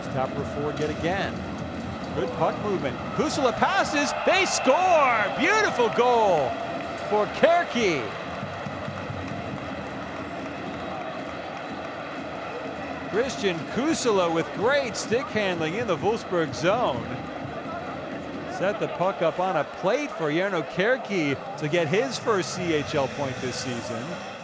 Tupper forward yet again. Good puck movement. Kusula passes. They score. Beautiful goal for Kärki. Christian Kusula with great stick handling in the Wolfsburg zone. Set the puck up on a plate for Jarno Kärki to get his first CHL point this season.